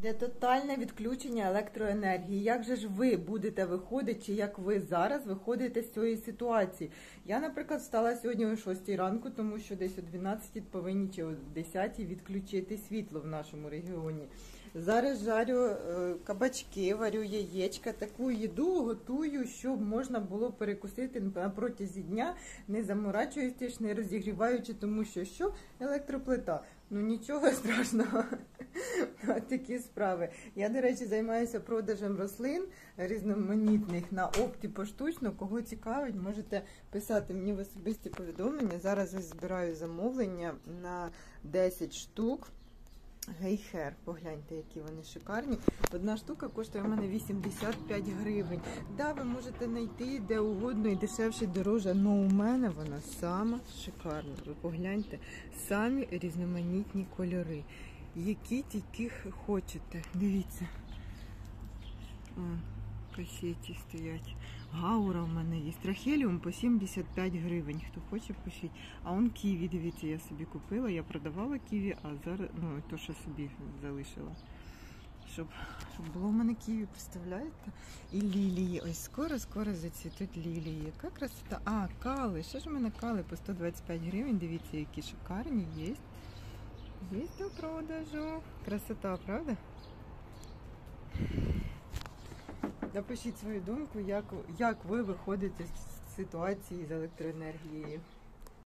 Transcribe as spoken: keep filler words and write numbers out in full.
Йде тотальне відключення електроенергії. Як же ж ви будете виходити, чи як ви зараз виходите з цієї ситуації? Я, наприклад, встала сьогодні о шостій ранку, тому що десь о дванадцятій повинні чи о десятій відключити світло в нашому регіоні. Зараз жарю е, кабачки, варю яєчка, таку їду готую, щоб можна було перекусити на протязі дня, не заморачуючись, не розігріваючи, тому що що? Електроплита. Ну нічого страшного, такі справи. Я, до речі, займаюся продажем рослин різноманітних на опті поштучно. Кого цікавить, можете писати мені в особисті повідомлення. Зараз я збираю замовлення на десять штук. Гейхер, погляньте, які вони шикарні. Одна штука коштує в мене вісімдесят п'ять гривень. Да, ви можете знайти де угодно і дешевше, і дороже, але у мене вона сама шикарна. Ви погляньте, самі різноманітні кольори, які тільки хочете. Дивіться. О, касеті стоять. Гаура в мене є. Трахеліум по сімдесят п'ять гривень. Хто хоче, пишіть. А он ківі, дивіться, я собі купила. Я продавала ківі, а зараз, ну, то, що собі залишила. Щоб, щоб було в мене ківі, представляєте? І лілії. Ось скоро-скоро зацвітуть лілії. Яка красота. А, кали. Що ж у мене кали по сто двадцять п'ять гривень. Дивіться, які шикарні є. Є до продажу. Красота, правда? Напишіть свою думку, як, як ви виходите з ситуації з електроенергією.